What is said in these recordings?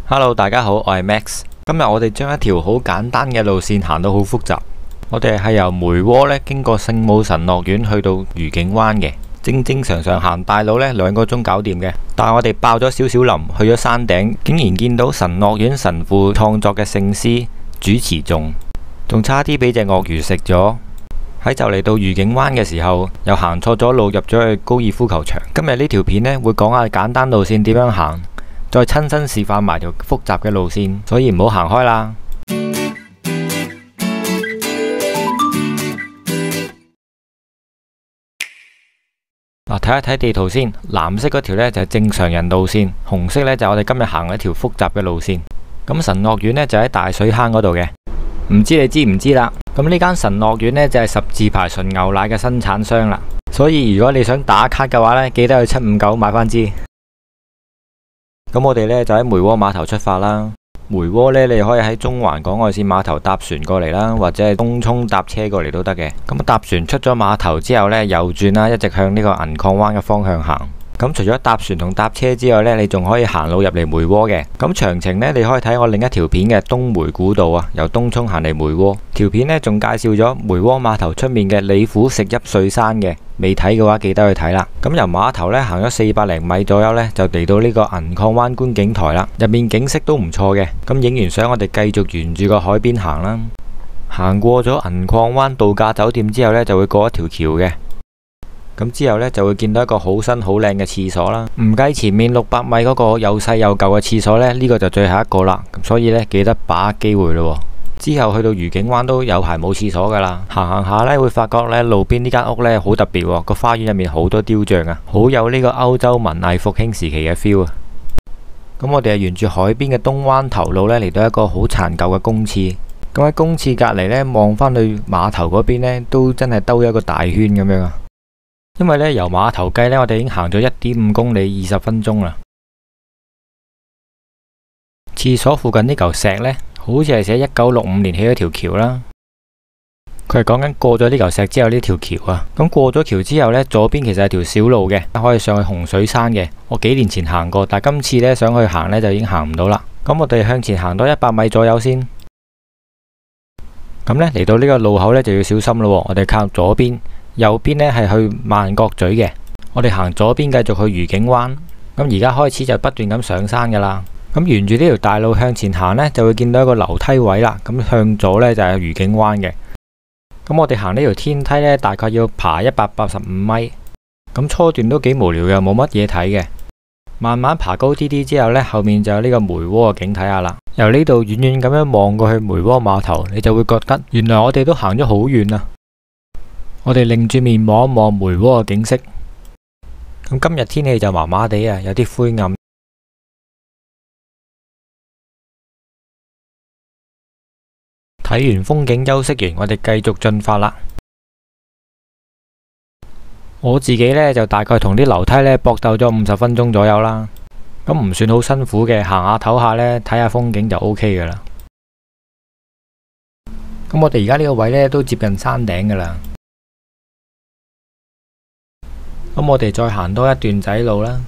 Hello，大家好，我係 Max。今日我哋將一條好簡單嘅路線行到好複雜。我哋係由梅窩咧經過聖母神樂院去到愉景灣嘅。正常行大路呢2個鐘搞掂嘅，但係我哋爆咗少少林，去咗山頂，竟然見到神樂院神父創作嘅聖詩主持頌，仲差啲俾隻鱷魚食咗。喺就嚟到愉景灣嘅時候，又行錯咗路，入咗去高爾夫球場。今日呢條片呢，會講下簡單路線點樣行，再親身示範埋條複雜嘅路線，所以唔好行開啦。嗱，睇一睇地圖先，藍色嗰條呢就係正常人路線，紅色呢就係我哋今日行一條複雜嘅路線。咁神樂院呢就喺大水坑嗰度嘅，唔知你知唔知啦？咁呢間神樂院呢就係十字牌純牛奶嘅生產商啦，所以如果你想打卡嘅話呢，記得去759買翻支。咁我哋呢就喺梅窩碼頭出發啦。梅窩呢，你可以喺中環港外線碼頭搭船過嚟啦，或者係東涌搭車過嚟都得嘅。咁搭船出咗碼頭之後呢，右轉啦，一直向呢個銀礦灣嘅方向行。咁除咗搭船同搭車之外呢，你仲可以行路入嚟梅窩嘅。咁詳情呢，你可以睇我另一條片嘅東梅古道啊，由東涌行嚟梅窩。條片呢仲介紹咗梅窩碼頭出面嘅李府食邑水山嘅，未睇嘅話記得去睇啦。咁由碼頭呢行咗400零米左右呢，就嚟到呢個銀礦灣觀景台啦。入面景色都唔錯嘅。咁影完相，我哋繼續沿住個海邊行啦。行過咗銀礦灣度假酒店之後呢，就會過一條橋嘅。咁之後呢，就會見到一個好新好靚嘅廁所啦，唔計前面600米嗰個又細又舊嘅廁所呢，呢個就最後一個啦。咁所以呢，記得把握機會咯。之後去到愉景灣都有排冇廁所噶啦，行下呢，會發覺呢路邊呢間屋呢好特別喎，個花園入面好多雕像啊，好有呢個歐洲文藝復興時期嘅 feel 啊。咁我哋係沿住海邊嘅東灣頭路呢，嚟到一個好殘舊嘅公廁。咁喺公廁隔籬呢，望返去碼頭嗰邊呢，都真係兜咗一個大圈咁樣啊。因為呢，由碼頭計呢，我哋已經行咗1.5公里，20分鐘啦。廁所附近呢嚿石呢，好似係寫1965年起咗條橋啦。佢係講緊過咗呢嚿石之後呢條橋啊。咁過咗橋之後呢，左邊其實係條小路嘅，可以上去洪水山嘅。我幾年前行過，但係今次呢，想去行呢，就已經行唔到啦。咁我哋向前行多100米左右先。咁呢，嚟到呢個路口呢，就要小心咯。我哋靠左邊。右邊呢係去萬角咀嘅，我哋行左邊繼續去愉景灣。咁而家開始就不斷咁上山噶啦。咁沿住呢條大路向前行呢，就會見到一個樓梯位啦。咁向左呢就係愉景灣嘅。咁我哋行呢條天梯呢，大概要爬185米。咁初段都幾無聊嘅，冇乜嘢睇嘅。慢慢爬高啲之後呢，後面就有呢個梅窩嘅景睇下啦。由呢度遠遠咁樣望過去梅窩碼頭，你就會覺得原來我哋都行咗好遠啊。我哋擰住面望一望梅窩嘅景色。咁今日天氣就麻麻地啊，有啲灰暗。睇完風景休息完，我哋繼續進發啦。我自己呢，就大概同啲樓梯呢搏鬥咗50分鐘左右啦。咁唔算好辛苦嘅，行下唞下呢，睇下風景就 OK 噶啦。咁我哋而家呢個位呢，都接近山頂噶啦。咁我哋再行多一段仔路啦。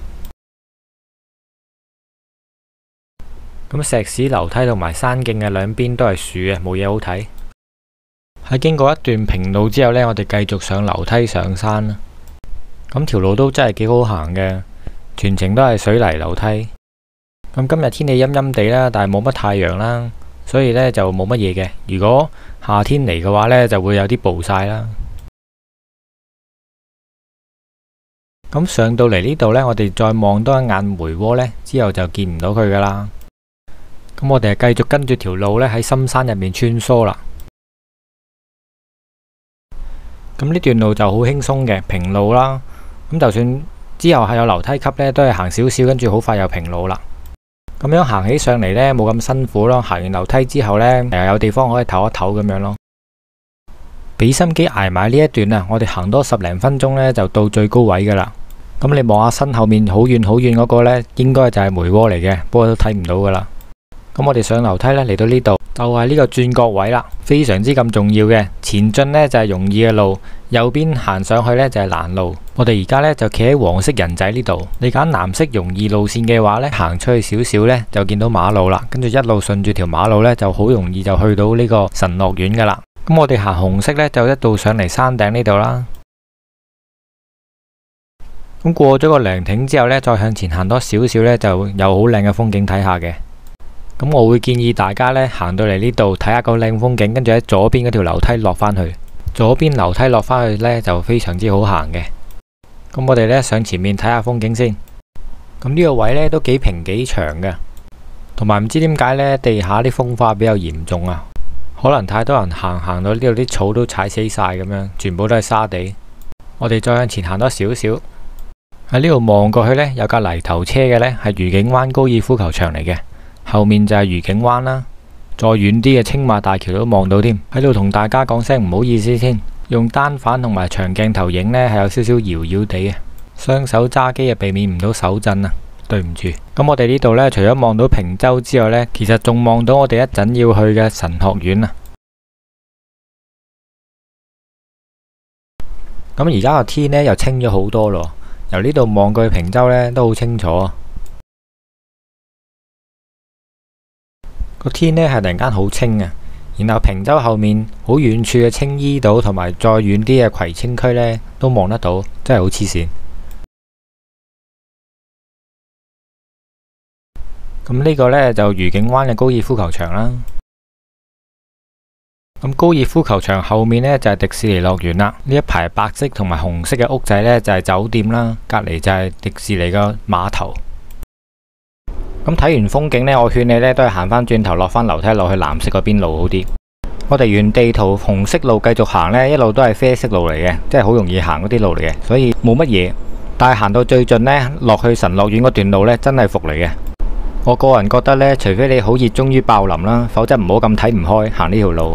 咁石屎樓梯同埋山徑嘅兩邊都係樹嘅，冇嘢好睇。喺經過一段平路之後呢，我哋繼續上樓梯上山啦。咁條路都真係幾好行嘅，全程都係水泥樓梯。咁今日天氣陰陰地啦，但係冇乜太陽啦，所以呢就冇乜嘢嘅。如果夏天嚟嘅話呢，就會有啲暴曬啦。咁上到嚟呢度呢，我哋再望多一眼梅窩呢，之後就見唔到佢噶啦。咁我哋係繼續跟住條路呢，喺深山入面穿梭啦。咁呢段路就好輕鬆嘅平路啦。咁就算之後係有樓梯級呢，都係行少少，跟住好快又平路啦。咁樣行起上嚟呢，冇咁辛苦咯。行完樓梯之後呢，有地方可以唞一唞咁樣咯。俾心機挨埋呢一段啊，我哋行多10零分鐘呢，就到最高位噶啦。咁你望下身後面好遠好遠嗰個呢，應該就係梅窩嚟嘅，不過都睇唔到噶啦。咁咁我哋上樓梯呢，嚟到呢度就係呢個轉角位啦，非常之咁重要嘅。前進呢就係容易嘅路，右邊行上去呢就係難路。我哋而家呢就企喺黃色人仔呢度，你揀藍色容易路線嘅話呢，行出去少少呢就見到馬路啦，跟住一路順住條馬路呢，就好容易就去到呢個神樂園噶啦。咁我哋行紅色呢，就一路上嚟山頂呢度啦。咁過咗個涼亭之後呢，再向前行多少少呢，就有好靚嘅風景睇下嘅。咁我會建議大家呢，行到嚟呢度睇下個靚風景，跟住喺左邊嗰條樓梯落返去。左邊樓梯落返去呢，就非常之好行嘅。咁我哋呢，上前面睇下風景先。咁呢個位呢，都幾平幾長嘅，同埋唔知點解呢，地下啲風化比較嚴重啊，可能太多人行到呢度啲草都踩死晒咁樣，全部都係沙地。我哋再向前行多少少。喺呢度望過去呢，有架泥頭車嘅呢，係愉景灣高爾夫球場嚟嘅，後面就係愉景灣啦。再遠啲嘅青馬大橋都望到添。喺度同大家講聲唔好意思先，用單反同埋長鏡頭影呢係有少少搖搖地嘅，雙手揸機啊避免唔到手震啊，對唔住。咁我哋呢度呢，除咗望到坪洲之外呢，其實仲望到我哋一陣要去嘅神學院啊。咁而家個天呢，又清咗好多咯。由呢度望過去坪洲呢，都好清楚。個天呢係突然間好清啊，然後坪洲後面好遠處嘅青衣島同埋再遠啲嘅葵青區呢，都望得到，真係好黐線。咁呢個呢，就愉景灣嘅高爾夫球場啦。咁高爾夫球場後面呢，就係迪士尼樂園啦。呢一排白色同埋紅色嘅屋仔呢，就係酒店啦，隔籬就係迪士尼嘅碼頭。咁睇完風景呢，我勸你呢都係行翻轉頭落翻樓梯落去藍色嗰邊路好啲。我哋沿地圖紅色路繼續行呢，一路都係啡色路嚟嘅，即係好容易行嗰啲路嚟嘅，所以冇乜嘢。但係行到最盡呢，落去神樂園嗰段路呢，真係伏嚟嘅。我個人覺得呢，除非你好熱衷於爆林啦，否則唔好咁睇唔開行呢條路。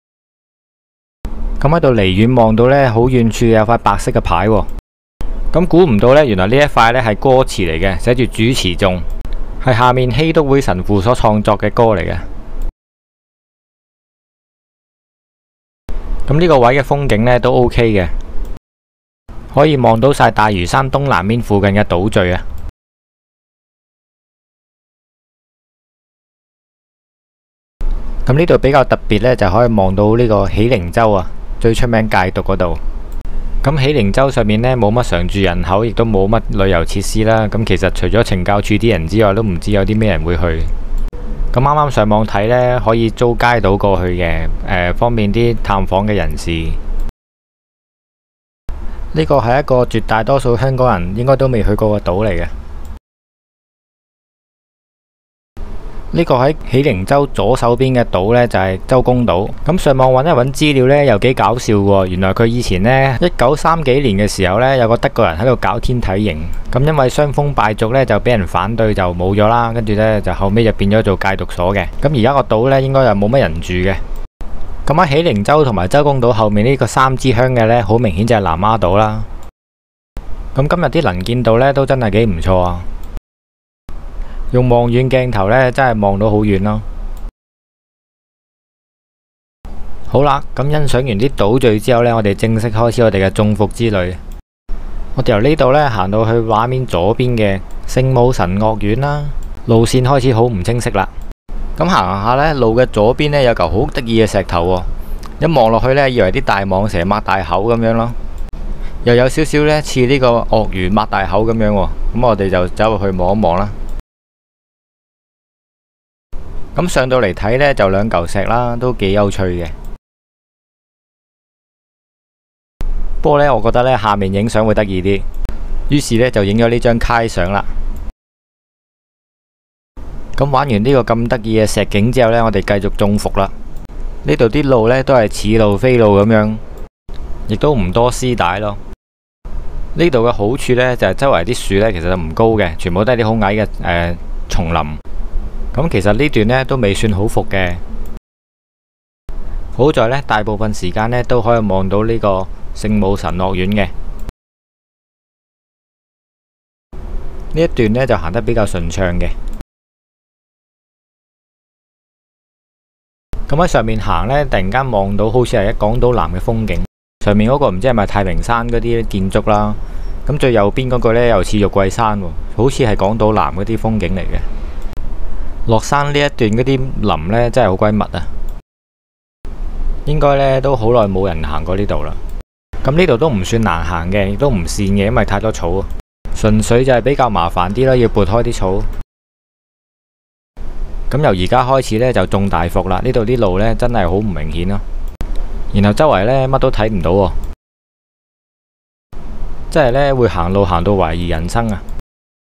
咁喺度離遠望到呢，好遠處有塊白色嘅牌喎。咁估唔到呢，原來呢一塊呢係歌詞嚟嘅，寫住主持中，係下面熙篤會神父所創作嘅歌嚟嘅。咁呢個位嘅風景呢都 OK 嘅，可以望到晒大嶼山東南面附近嘅島嶼啊。咁呢度比較特別呢，就可以望到呢個喜靈洲啊。最出名戒毒嗰度，咁喜靈洲上面呢，冇乜常住人口，亦都冇乜旅遊設施啦。咁其實除咗懲教處啲人之外，都唔知有啲咩人會去。咁啱啱上網睇呢，可以租街島過去嘅，方便啲探訪嘅人士。呢個係一個絕大多數香港人應該都未去過嘅島嚟嘅。呢個喺喜靈洲左手邊嘅島呢，就係周公島。咁上網揾一揾資料呢，又幾搞笑喎。原來佢以前呢，1930幾年嘅時候呢，有個德國人喺度搞天體營。咁因為傷風敗俗呢，就俾人反對就冇咗啦。跟住呢，就後尾就變咗做戒毒所嘅。咁而家個島呢，應該又冇乜人住嘅。咁喺喜靈洲同埋周公島後面呢個三支鄉嘅呢，好明顯就係南丫島啦。咁今日啲能見度呢，都真係幾唔錯啊！用望遠鏡頭呢，真係望到好遠咯。好啦，咁欣賞完啲島嶼之後呢，我哋正式開始我哋嘅中伏之旅。我哋由呢度呢行到去畫面左邊嘅聖母神樂園啦，路線開始好唔清晰啦。咁行下呢，路嘅左邊呢有嚿好得意嘅石頭喎，一望落去呢，以為啲大蟒蛇擘大口咁樣咯，又有少少呢似呢個鱷魚擘大口咁樣喎。咁我哋就走入去望一望啦。咁上到嚟睇呢，就兩嚿石啦，都幾有趣嘅。不過呢，我覺得呢下面影相會得意啲，於是呢就影咗呢張街相啦。咁玩完呢個咁得意嘅石景之後呢，我哋繼續中伏啦。呢度啲路呢都係似路非路咁樣，亦都唔多絲帶咯。呢度嘅好處呢，就係周圍啲樹呢其實就唔高嘅，全部都係啲好矮嘅叢林。咁其實呢段呢都未算好伏嘅，好在呢大部分時間呢都可以望到呢個聖母神樂園嘅。呢一段呢就行得比較順暢嘅。 咁喺上面行呢，突然間望到好似係一港島南嘅風景。上面嗰個唔知係咪太平山嗰啲建築啦。咁最右邊嗰個呢，又似玉桂山喎，好似係港島南嗰啲風景嚟嘅。落山呢一段嗰啲林呢，真係好鬼密啊！應該呢都好耐冇人行過呢度啦。咁呢度都唔算難行嘅，亦都唔跣嘅，因為太多草啊。純粹就係比較麻煩啲啦，要撥開啲草。咁由而家開始呢，就中大伏啦。呢度啲路呢，真係好唔明顯咯。然後周圍呢，乜都睇唔到喎，真係呢，會行路行到懷疑人生啊！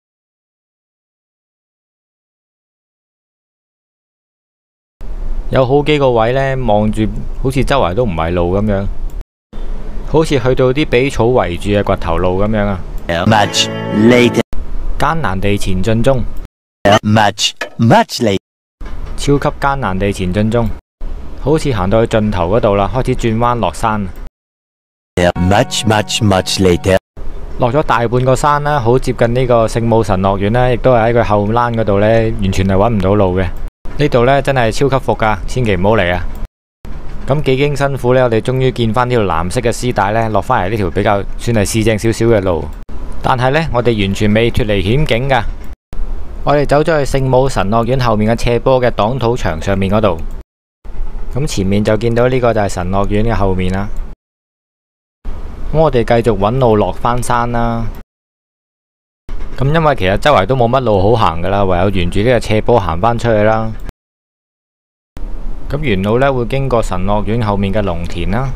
有好幾個位呢，望住好似周圍都唔係路咁樣，好似去到啲俾草圍住嘅掘頭路咁樣啊。 Much later， 艱難地前進中。 much later， 超級艱難地前進中，好似行到去盡頭嗰度啦，開始轉彎落山。 much later， 落咗大半個山啦，好接近呢個聖母神樂園啦，亦都係喺佢後欄嗰度呢，完全係揾唔到路嘅。呢度呢，真係超級伏噶，千祈唔好嚟啊！咁幾經辛苦呢，我哋終於見翻呢條藍色嘅絲帶呢，落翻嚟呢條比較算係市正少少嘅路。但係呢，我哋完全未脫離險境噶。我哋走咗去聖母神樂院後面嘅斜坡嘅擋土牆上面嗰度。咁前面就見到呢個就係神樂院嘅後面啦。咁我哋繼續揾路落返山啦。咁因為其實周圍都冇乜路好行噶啦，唯有沿住呢個斜坡行返出去啦。咁沿路呢會經過神樂院後面嘅農田啦。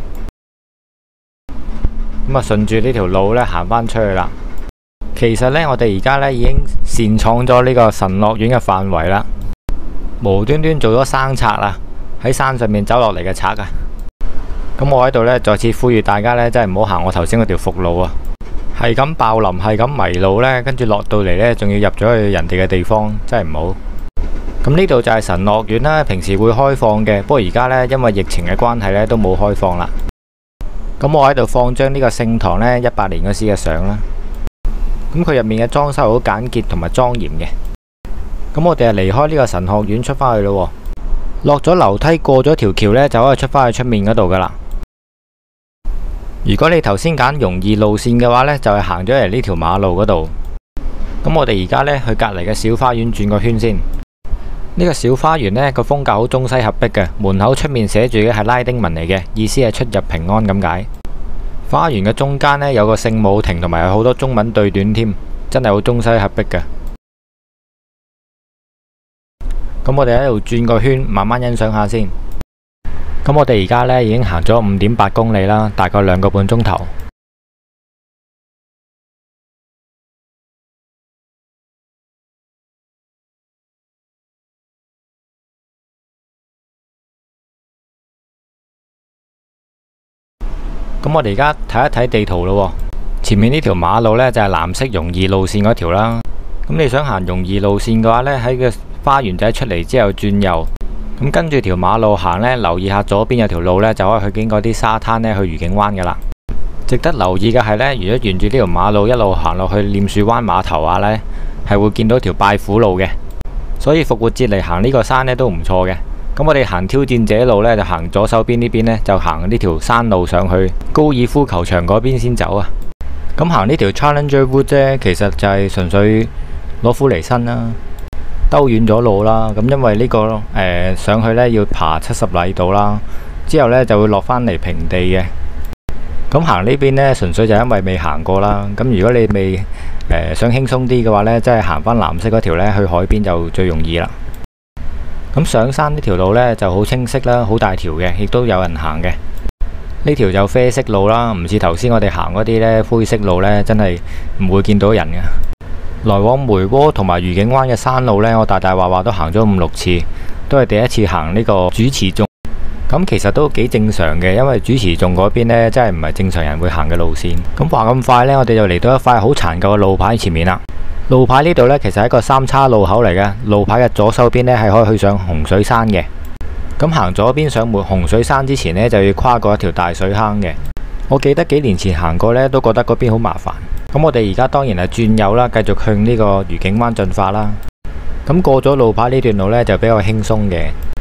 咁啊順住呢條路呢行返出去啦。其實呢，我哋而家呢已經擅闖咗呢個神樂院嘅範圍啦。無端端做咗生賊啦，喺山上面走落嚟嘅賊啊！咁我喺度呢，再次呼籲大家呢，真係唔好行我頭先嗰條伏路啊！係咁爆林，係咁迷路呢，跟住落到嚟呢，仲要入咗去人哋嘅地方，真係唔好。咁呢度就係神樂院啦，平時會開放嘅，不過而家呢，因為疫情嘅關係呢，都冇開放啦。咁我喺度放張呢個聖堂呢，18年嗰時嘅相啦。咁佢入面嘅裝修好簡潔同埋莊嚴嘅。咁我哋係離開呢個神學院出返去咯，落咗樓梯過咗條橋呢，就可以出返去出面嗰度噶啦。如果你頭先揀容易路線嘅話呢，就係行咗嚟呢條馬路嗰度。咁我哋而家呢，去隔籬嘅小花園轉個圈先。呢個小花園呢，個風格好中西合璧嘅，門口出面寫住嘅係拉丁文嚟嘅，意思係出入平安咁解。花園嘅中間呢，有個聖母亭，同埋有好多中文對聯添，真係好中西合璧嘅。咁我哋喺度轉個圈，慢慢欣賞下先。咁我哋而家呢已經行咗5.8公里啦，大概2個半鐘頭。咁我哋而家睇一睇地圖咯。前面呢條馬路呢，就係藍色容易路線嗰條啦。咁你想行容易路線嘅話呢，喺個花園仔出嚟之後轉右，咁跟住條馬路行呢，留意下左邊有條路呢，就可以去經過啲沙灘呢，去愉景灣噶啦。值得留意嘅係呢，如果沿住呢條馬路一路行落去臉樹灣碼頭啊呢，係會見到條拜苦路嘅。所以復活節嚟行呢個山呢，都唔錯嘅。咁我哋行挑戰者路呢，就行左手邊呢邊呢，就行呢條山路上去高爾夫球場嗰邊先走啊。咁行呢條 Challenger Wood 啫，其實就係純粹攞苦離身啦，兜遠咗路啦。咁因為呢個上去呢要爬70米度啦，之後呢就會落返嚟平地嘅。咁行呢邊呢，純粹就因為未行過啦。咁如果你未想輕鬆啲嘅話呢，即係行返藍色嗰條呢，去海邊就最容易啦。咁上山呢條路呢就好清晰啦，好大條嘅，亦都有人行嘅。呢條就啡色路啦，唔似頭先我哋行嗰啲呢灰色路呢，真係唔會見到人嘅。來往梅窩同埋愉景灣嘅山路呢，我大大話話都行咗5-6次，都係第一次行呢個主持頌。咁其實都幾正常嘅，因為主持頌嗰邊呢，真係唔係正常人會行嘅路線。咁話咁快呢，我哋就嚟到一塊好殘舊嘅路牌前面啦。路牌呢度呢，其實係一個3叉路口嚟嘅。路牌嘅左手邊呢，係可以去上洪水山嘅。咁行左邊上洪水山之前呢，就要跨過一條大水坑嘅。我記得幾年前行過呢，都覺得嗰邊好麻煩。咁我哋而家當然係轉右啦，繼續向呢個愉景灣進發啦。咁過咗路牌呢段路呢，就比較輕鬆嘅，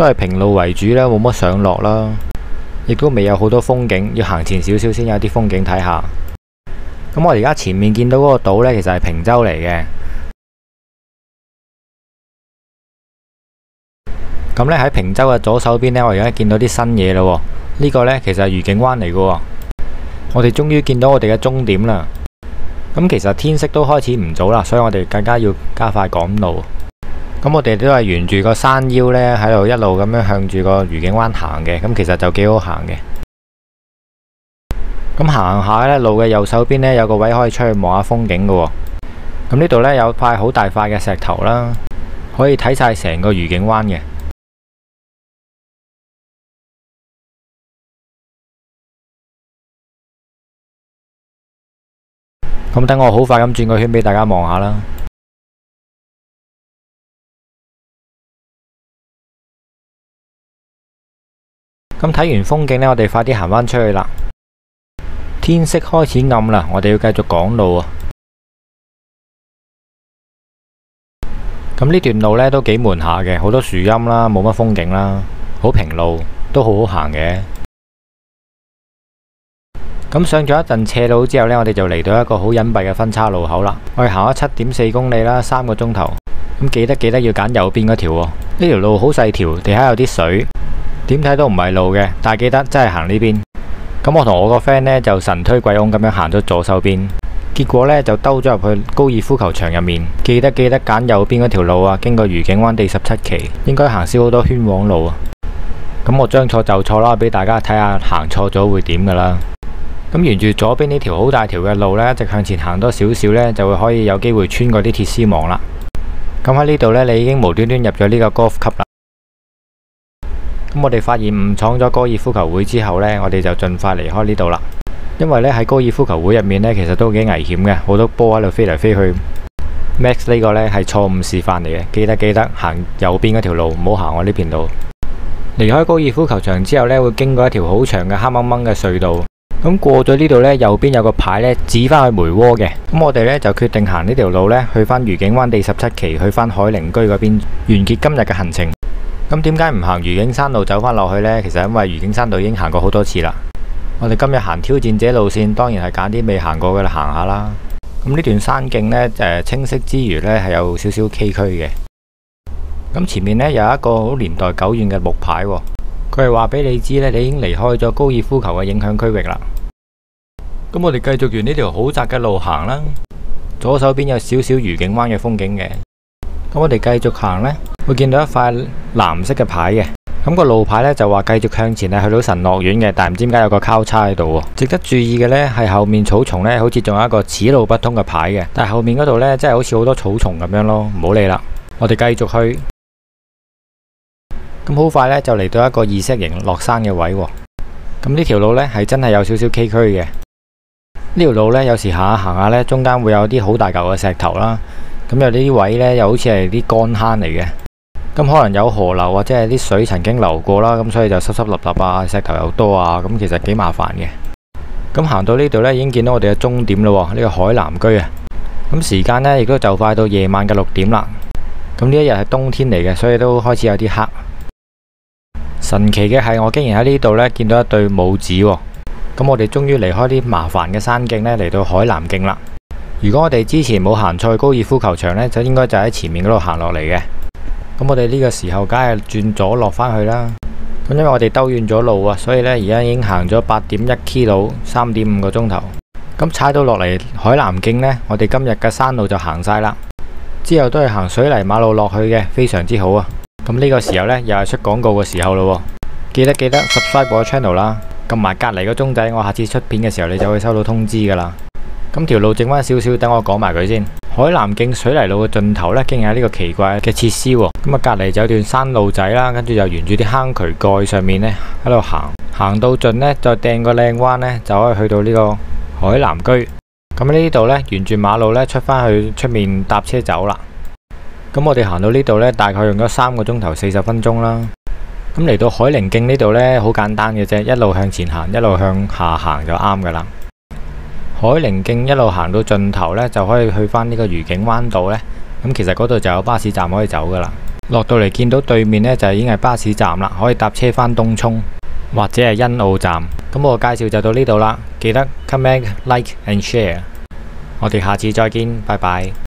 都係平路為主啦，冇乜上落啦，亦都未有好多風景，要行前少少先有啲風景睇下。咁我哋而家前面見到嗰個島呢，其實係平洲嚟嘅。咁呢，喺平洲嘅左手邊呢，我而家見到啲新嘢啦。呢個呢，其實係愉景灣嚟嘅。我哋終於見到我哋嘅終點啦。咁其實天色都開始唔早啦，所以我哋更加要加快趕路。咁我哋都係沿住個山腰呢，喺度一路咁樣向住個愉景灣行嘅。咁其實就幾好行嘅。咁行下呢，路嘅右手邊呢，有個位可以出去望下風景嘅。咁呢度呢，有塊好大塊嘅石頭啦，可以睇晒成個愉景灣嘅。咁等我好快咁轉個圈俾大家望下啦。咁睇完風景呢，我哋快啲行返出去啦。天色開始暗啦，我哋要繼續趕路啊。咁呢段路呢都幾悶下嘅，好多樹蔭啦，冇乜風景啦，好平路，都好好行嘅。咁上咗一陣斜路之後呢，我哋就嚟到一個好隱蔽嘅分岔路口啦。我哋行咗7.4公里啦，3個鐘頭。咁記得要揀右邊嗰條喎。呢條路好細條，地下有啲水，點睇都唔係路嘅，但係記得真係行呢邊。咁我同我個 friend 呢，就神推鬼擁咁樣行咗左手邊，結果呢，就兜咗入去高爾夫球場入面。記得揀右邊嗰條路啊，經過愉景灣第17期，應該行少好多冤枉路啊。咁我將錯就錯啦，俾大家睇下行錯咗會點噶啦。咁沿住左邊呢條好大條嘅路呢，一直向前行多少少呢，就會可以有機會穿過啲鐵絲網啦。咁喺呢度呢，你已經無端端入咗呢個 golf club 啦。咁我哋發現誤闖咗高爾夫球會之後呢，我哋就盡快離開呢度啦。因為呢，喺高爾夫球會入面呢，其實都幾危險嘅，好多波喺度飛嚟飛去。Max 呢個呢係錯誤示範嚟嘅，記得行右邊嗰條路，唔好行我呢邊路。離開高爾夫球場之後呢，會經過一條好長嘅黑掹掹嘅隧道。咁過咗呢度呢，右邊有個牌呢，指返去梅窩嘅。咁我哋呢，就決定行呢條路呢，去返愉景灣第17期，去返海寧居嗰邊，完結今日嘅行程。咁點解唔行愉景山路走返落去呢？其實因為愉景山路已經行過好多次啦。我哋今日行挑戰者路線，當然係揀啲未行過嘅嚟行下啦。咁呢段山徑呢，清晰之餘呢，係有少少崎嶇嘅。咁前面呢，有一個好年代久遠嘅木牌喎。佢係話俾你知呢，你已經離開咗高爾夫球嘅影響區域啦。咁我哋繼續沿呢條好窄嘅路行啦。左手邊有少少愉景灣嘅風景嘅。咁我哋繼續行呢，會見到一塊藍色嘅牌嘅。咁個路牌呢，就話繼續向前係去到神樂園嘅，但係唔知點解有個交叉喺度喎。值得注意嘅呢，係後面草叢呢，好似仲有一個此路不通嘅牌嘅，但係後面嗰度呢，真係好似好多草叢咁樣咯，唔好理啦。我哋繼續去。咁好快呢，就嚟到一個意式形落山嘅位喎。咁呢條路呢，係真係有少少崎嶇嘅。呢條路呢，有時行下行下呢，中間會有啲好大嚿嘅石頭啦。咁有啲位呢，又好似係啲乾坑嚟嘅。咁可能有河流或者係啲水曾經流過啦，咁所以就濕濕立立啊，石頭又多啊，咁其實幾麻煩嘅。咁行到呢度呢，已經見到我哋嘅終點啦，呢個海南居啊。咁時間呢，亦都就快到夜晚嘅6點啦。咁呢一日係冬天嚟嘅，所以都開始有啲黑。神奇嘅係，我竟然喺呢度呢見到一對母子喎。咁我哋終於離開啲麻煩嘅山徑呢，嚟到海南徑啦。如果我哋之前冇行錯去高爾夫球場呢，就應該就喺前面嗰度行落嚟嘅。咁我哋呢個時候梗係轉左落返去啦。咁因為我哋兜遠咗路啊，所以呢而家已經行咗8.1 km 3.5個鐘頭。咁踩到落嚟海南徑呢，我哋今日嘅山路就行晒啦。之後都係行水泥馬路落去嘅，非常之好啊。咁呢個時候呢，又係出廣告嘅時候咯。記得 subscribe 我 channel 啦，撳埋隔籬個鐘仔，我下次出片嘅時候你就會收到通知噶啦。咁條路剩翻少少，等我講埋佢先。海南徑水泥路嘅盡頭呢，竟然係呢個奇怪嘅設施喎。咁啊，隔籬就有段山路仔啦，跟住就沿住啲坑渠蓋上面呢喺度行，行到盡呢，再掟個靚彎呢，就可以去到呢個海南居。咁呢度呢，沿住馬路呢，出返去出面搭車走啦。咁我哋行到呢度呢，大概用咗3個鐘頭40分鐘啦。咁嚟到海寧徑呢度呢，好簡單嘅啫，一路向前行，一路向下行就啱噶啦。海寧徑一路行到盡頭呢，就可以去返呢個愉景灣道呢。咁其實嗰度就有巴士站可以走噶啦。 落到嚟見到對面呢，就已經係巴士站啦，可以搭車返東涌或者係欣澳站。咁我介紹就到呢度啦，記得 comment、like and share。我哋下次再見，拜拜。